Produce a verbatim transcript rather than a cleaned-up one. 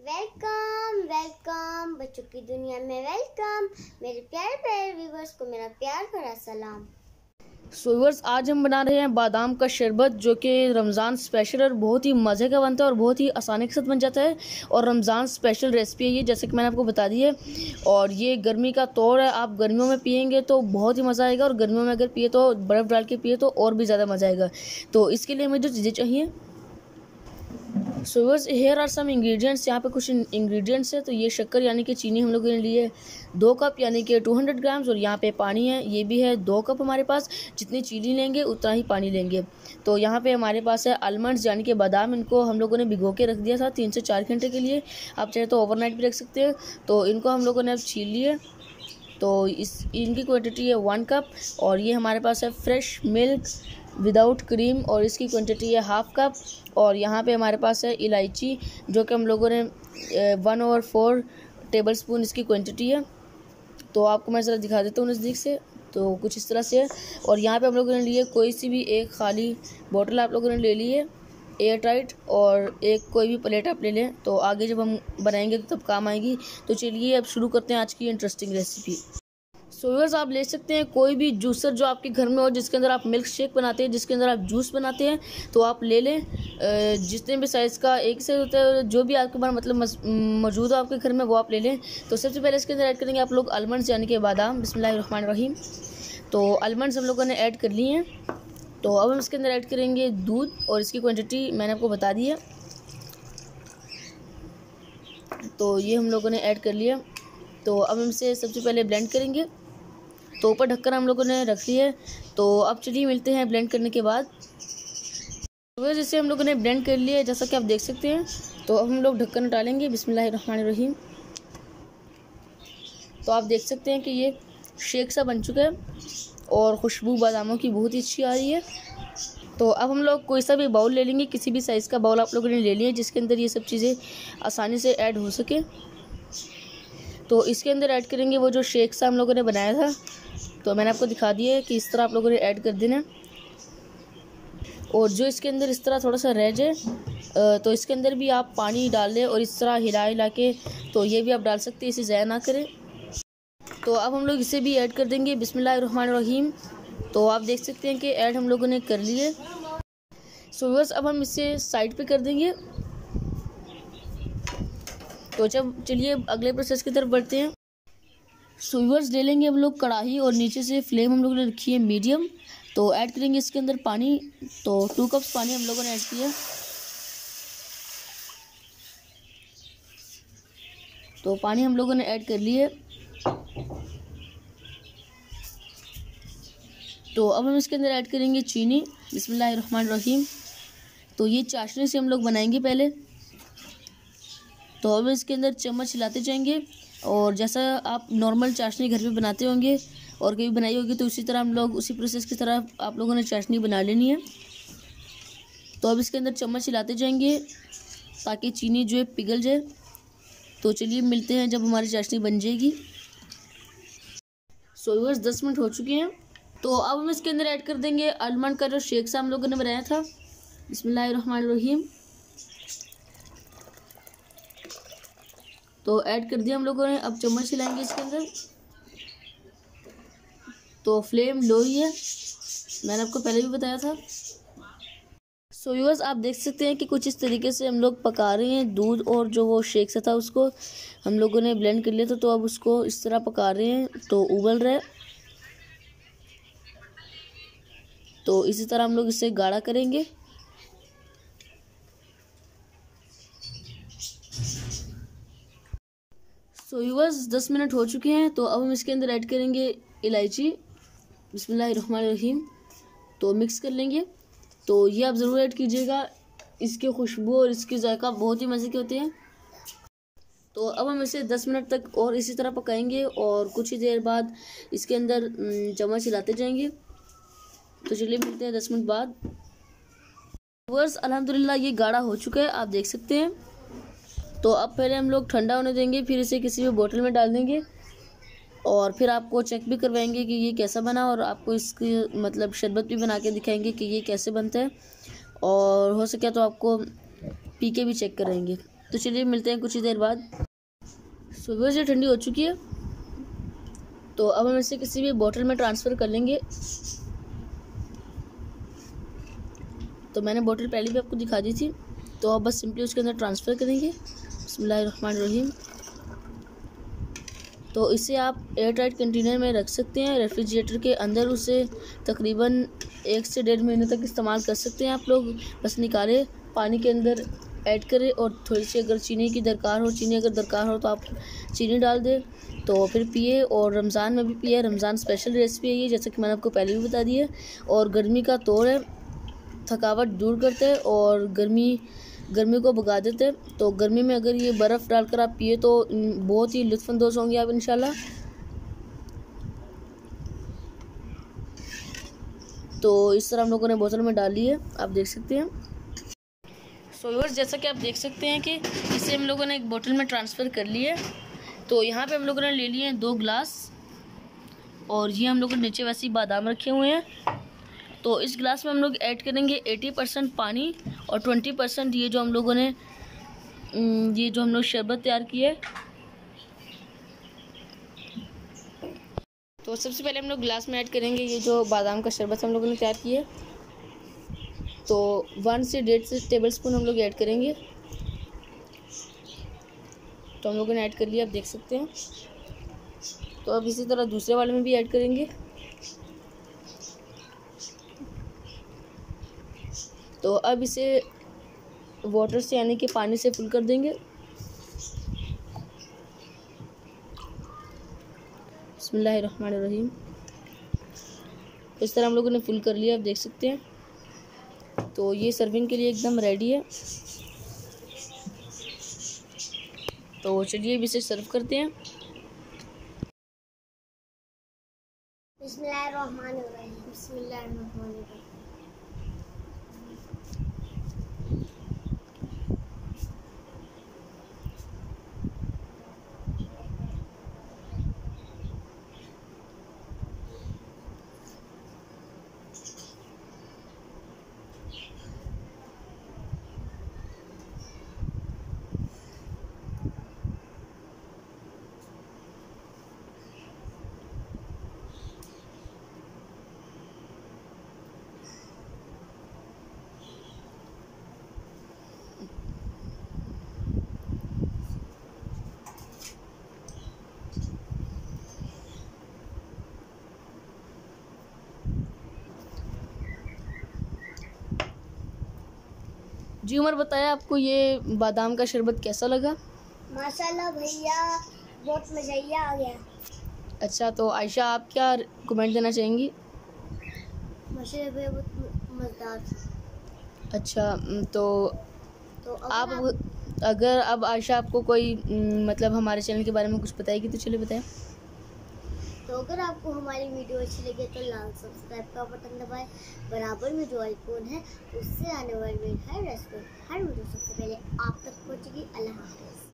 Welcome welcome बच्चों की दुनिया में वेलकम। मेरे प्यारे प्यारे व्यूवर्स को मेरा प्यार भरा सलाम। सो व्यूअर्स, आज हम बना रहे हैं बादाम का शरबत, जो कि रमज़ान स्पेशल और बहुत ही मज़े का बनता है और बहुत ही आसानी के साथ बन जाता है। और रमज़ान स्पेशल रेसिपी है ये, जैसे कि मैंने आपको बता दी है। और ये गर्मी का तौर है, आप गर्मियों में पियेंगे तो बहुत ही मज़ा आएगा, और गर्मियों में अगर पिए तो बर्फ़ डाल के पिए तो और भी ज़्यादा मज़ा आएगा। तो इसके लिए हमें जो चीज़ें चाहिए, so viewers here are some ingredients. यहाँ पे कुछ इंग्रेडिएंट्स है। तो ये शक्कर यानी कि चीनी हम लोगों ने ली है दो कप यानी कि दो सौ ग्राम्स, और यहाँ पे पानी है, ये भी है दो कप हमारे पास। जितनी चीनी लेंगे उतना ही पानी लेंगे। तो यहाँ पे हमारे पास है आलमंड्स यानी कि बादाम, इनको हम लोगों ने भिगो के रख दिया था तीन से चार घंटे के लिए। आप चाहे तो ओवरनाइट भी रख सकते हैं। तो इनको हम लोगों ने अब छील लिए। तो इस इनकी क्वांटिटी है वन कप। और ये हमारे पास है फ्रेश मिल्क विदाउट क्रीम, और इसकी क्वांटिटी है हाफ कप। और यहाँ पे हमारे पास है इलायची, जो कि हम लोगों ने one over four tablespoon इसकी क्वांटिटी है। तो आपको मैं ज़रा दिखा देता हूँ नज़दीक से। तो कुछ इस तरह से है। और यहाँ पे हम लोगों ने लिए कोई सी भी एक खाली बोतल आप लोगों ने ले ली है एयर टाइट, और एक कोई भी प्लेट आप ले लें। तो आगे जब हम बनाएंगे तो तब काम आएगी। तो चलिए अब शुरू करते हैं आज की इंटरेस्टिंग रेसिपी। सो व्यूअर्स, आप ले सकते हैं कोई भी जूसर जो आपके घर में हो, जिसके अंदर आप मिल्क शेक बनाते हैं, जिसके अंदर आप जूस बनाते हैं, तो आप ले लें। जितने भी साइज़ का एक से होता है, जो भी आपके पास मतलब मौजूद हो आपके घर में, वो आप ले लें। तो सबसे पहले इसके अंदर ऐड करेंगे आप लोग आलमंड्स यानी कि बादाम। बिस्मिल्लाहिर्रहमानिर्रहीम। तो आलमंड्स हम लोगों ने ऐड कर लिए हैं। तो अब हम इसके अंदर ऐड करेंगे दूध, और इसकी क्वान्टिटी मैंने आपको बता दी है। तो ये हम लोगों ने ऐड कर लिया। तो अब हम इसे सबसे पहले ब्लेंड करेंगे। तो ऊपर ढक्कन हम लोगों ने रख लिया है। तो अब चलिए मिलते हैं ब्लेंड करने के बाद। तो जैसे हम लोगों ने ब्लेंड कर लिया है, जैसा कि आप देख सकते हैं। तो अब हम लोग ढक्कन डालेंगे। बिस्मिल्लाहिर्रहमानिर्रहीम। तो आप देख सकते हैं कि ये शेक सा बन चुका है, और खुशबू बादामों की बहुत ही अच्छी आ रही है। तो अब हम लोग कोई सा भी बाउल ले लेंगे, किसी भी साइज़ का बाउल आप लोगों ने ले लिया, जिसके अंदर ये सब चीज़ें आसानी से ऐड हो सके। तो इसके अंदर ऐड करेंगे वो जो शेक सा हम लोगों ने बनाया था। तो मैंने आपको दिखा दिया है कि इस तरह आप लोगों ने ऐड कर देना। और जो इसके अंदर इस तरह थोड़ा सा रह जाए, तो इसके अंदर भी आप पानी डाल लें, और इस तरह हिला हिला के तो ये भी आप डाल सकते हैं, इसे ज़ाया ना करें। तो अब हम लोग इसे भी ऐड कर देंगे। बिस्मिल्लाहिर्रहमानिर्रहीम। तो आप देख सकते हैं कि ऐड हम लोगों ने कर लिए। सो बस अब हम इसे साइड पे कर देंगे। तो जब चलिए अगले प्रोसेस की तरफ बढ़ते हैं। सो व्यूअर्स, ले लेंगे हम लोग कढ़ाई, और नीचे से फ्लेम हम लोगों ने रखी है मीडियम। तो ऐड करेंगे इसके अंदर पानी। तो टू कप्स पानी हम लोगों ने ऐड किया। तो पानी हम लोगों ने ऐड कर लिए। तो अब हम इसके अंदर ऐड करेंगे चीनी। बिस्मिल्लाहिर्रहमानिर्रहीम। तो ये चाशनी से हम लोग बनाएंगे पहले। तो अब इसके अंदर चम्मच हिलाते जाएंगे, और जैसा आप नॉर्मल चाशनी घर पे बनाते होंगे और कभी बनाई होगी, तो उसी तरह हम लोग उसी प्रोसेस की तरह आप लोगों ने चाशनी बना लेनी है। तो अब इसके अंदर चम्मच हिलाते जाएंगे ताकि चीनी जो है पिघल जाए। तो चलिए मिलते हैं जब हमारी चाशनी बन जाएगी। सो व्यूअर्स, दस मिनट हो चुके हैं। तो अब हम इसके अंदर ऐड कर देंगे आलमंड का जो शेक सा हम लोगों ने बनाया था। बिस्मिल्लाहिर्रहमानिर्रहीम। तो ऐड कर दिया हम लोगों ने। अब चम्मच हिलाएंगे इसके अंदर। तो फ्लेम लो ही है, मैंने आपको पहले भी बताया था। सो व्यूअर्स, आप देख सकते हैं कि कुछ इस तरीके से हम लोग पका रहे हैं दूध, और जो वो शेक सा था उसको हम लोगों ने ब्लेंड कर लिया था। तो अब उसको इस तरह पका रहे हैं, तो उबल रहा है। तो इसी तरह हम लोग इसे गाढ़ा करेंगे। सो व्यूअर्स, दस मिनट हो चुके हैं। तो अब हम इसके अंदर ऐड करेंगे इलायची। बिस्मिल्लाहिर्रहमानिर्रहीम। तो मिक्स कर लेंगे। तो ये आप ज़रूर ऐड कीजिएगा, इसकी खुशबू और इसकी जायका बहुत ही मज़े के होते हैं। तो अब हम इसे दस मिनट तक और इसी तरह पकाएंगे, और कुछ ही देर बाद इसके अंदर चम्मच हिलाते जाएंगे। तो चलिए मिलते हैं दस मिनट बाद। व्यूअर्स, अल्हम्दुलिल्लाह ये गाढ़ा हो चुका है, आप देख सकते हैं। तो अब पहले हम लोग ठंडा होने देंगे, फिर इसे किसी भी बोतल में डाल देंगे, और फिर आपको चेक भी करवाएंगे कि ये कैसा बना, और आपको इसकी मतलब शरबत भी बना के दिखाएंगे कि ये कैसे बनता है। और हो सके तो आपको पी के भी चेक कराएंगे। तो चलिए मिलते हैं कुछ ही देर बाद। सो व्यूअर्स ये ठंडी हो चुकी है, तो अब हम इसे किसी भी बोतल में ट्रांसफ़र कर लेंगे। तो मैंने बोतल पहले भी आपको दिखा दी थी, तो अब बस सिंपली उसके अंदर ट्रांसफ़र करेंगे। बिस्मिल्लाहिर्रहमानिर्रहीम। तो इसे आप एयर टाइट कंटेनर में रख सकते हैं, रेफ्रिजरेटर के अंदर उसे तकरीबन एक से डेढ़ महीने तक इस्तेमाल कर सकते हैं आप लोग। बस निकालें, पानी के अंदर ऐड करें और थोड़ी सी अगर चीनी की दरकार हो चीनी अगर दरकार हो तो आप चीनी डाल दें, तो फिर पिए। और रमज़ान में भी पिए, रमज़ान स्पेशल रेसिपी है ये, जैसे कि मैंने आपको पहले भी बता दी है। और गर्मी का तोड़ है, थकावट दूर करते हैं और गर्मी गर्मी को भगा देते हैं। तो गर्मी में अगर ये बर्फ़ डालकर आप पिए तो बहुत ही लुत्फ़अंदोज़ होंगे आप इंशाल्लाह। तो इस तरह हम लोगों ने बोतल में डाल ली है, आप देख सकते हैं। सो व्यूअर्स जैसा कि आप देख सकते हैं कि इसे हम लोगों ने एक बोतल में ट्रांसफ़र कर लिया है। तो यहाँ पे हम लोगों ने ले लिए हैं दो गिलास, और ये हम लोगों ने नीचे वैसे ही बादाम रखे हुए हैं। तो इस गिलास में हम लोग ऐड करेंगे अस्सी परसेंट पानी और बीस परसेंट ये जो हम लोगों ने ये जो हम लोग शरबत तैयार किया है। तो सबसे पहले हम लोग गिलास में ऐड करेंगे ये जो बादाम का शरबत हम लोगों ने तैयार किया है। तो वन से डेढ़ से टेबल स्पून हम लोग ऐड करेंगे। तो हम लोगों ने ऐड कर लिया, आप देख सकते हैं। तो अब इसी तरह दूसरे वाले में भी ऐड करेंगे। तो अब इसे वाटर से यानी कि पानी से फुल कर देंगे। बिस्मिल्लाहिर्रहमानिर्रहीम। इस तरह हम लोगों ने फुल कर लिया, आप देख सकते हैं। तो ये सर्विंग के लिए एकदम रेडी है। तो चलिए अब इसे सर्व करते हैं। बिस्मिल्लाहिर्रहमानिर्रहीम। बिस्मिल्लाहिर्रहमानिर्रहीम। जी उमर बताया आपको ये बादाम का शरबत कैसा लगा? माशाल्लाह भैया बहुत मज़ा आ गया। अच्छा, तो आयशा आप क्या कमेंट देना चाहेंगी? माशाल्लाह भैया बहुत मज़ेदार था। अच्छा, तो, तो आप, आप अगर अब आयशा आपको कोई मतलब हमारे चैनल के बारे में कुछ बताएगी तो चलिए बताएं। तो अगर आपको हमारी वीडियो अच्छी लगे तो लाल सब्सक्राइब का बटन दबाएं। बराबर में जो आइकॉन है उससे आने वाली हर रेसिपी हर वीडियो सबसे पहले आप तक पहुंचेगी। अल्लाह हाफ़िज़।